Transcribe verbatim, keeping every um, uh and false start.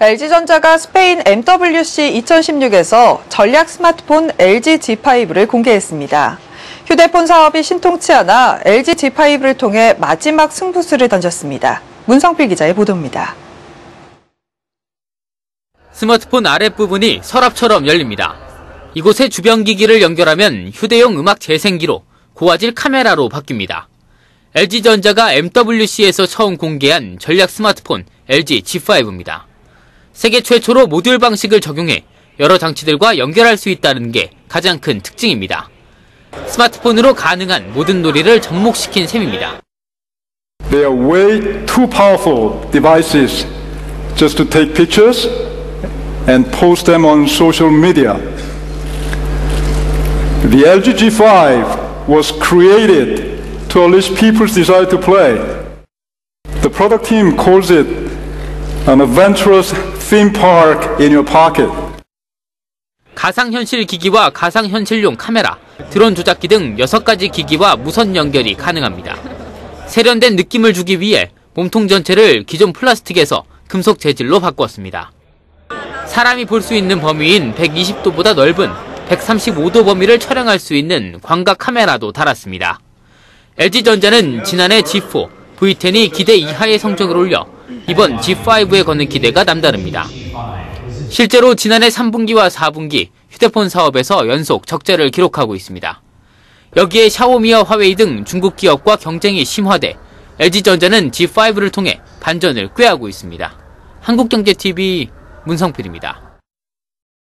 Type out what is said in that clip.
엘지전자가 스페인 엠더블유씨 이천십육에서 전략 스마트폰 엘지 지 파이브를 공개했습니다. 휴대폰 사업이 신통치 않아 엘지 지 파이브를 통해 마지막 승부수를 던졌습니다. 문성필 기자의 보도입니다. 스마트폰 아랫부분이 서랍처럼 열립니다. 이곳에 주변 기기를 연결하면 휴대용 음악 재생기로 고화질 카메라로 바뀝니다. 엘지전자가 엠더블유씨에서 처음 공개한 전략 스마트폰 엘지 지 파이브입니다. 세계 최초로 모듈 방식을 적용해 여러 장치들과 연결할 수 있다는 게 가장 큰 특징입니다. 스마트폰으로 가능한 모든 놀이를 접목시킨 셈입니다. They are way too powerful devices just to take pictures and post them on social media. The 엘지 지 파이브 was created to unleash people's desire to play. The product team calls it an adventurous theme park in your pocket. 가상현실 기기와 가상현실용 카메라, 드론 조작기 등 여섯 가지 기기와 무선 연결이 가능합니다. 세련된 느낌을 주기 위해 몸통 전체를 기존 플라스틱에서 금속 재질로 바꾸었습니다. 사람이 볼 수 있는 범위인 백이십 도보다 넓은 백삼십오 도 범위를 촬영할 수 있는 광각 카메라도 달았습니다. 엘지전자는 지난해 지 포, 브이 텐이 기대 이하의 성적을 올려 이번 지 파이브에 거는 기대가 남다릅니다. 실제로 지난해 삼 분기와 사 분기 휴대폰 사업에서 연속 적자를 기록하고 있습니다. 여기에 샤오미와 화웨이 등 중국 기업과 경쟁이 심화돼 엘지전자는 지 파이브를 통해 반전을 꾀하고 있습니다. 한국경제티비 문성필입니다.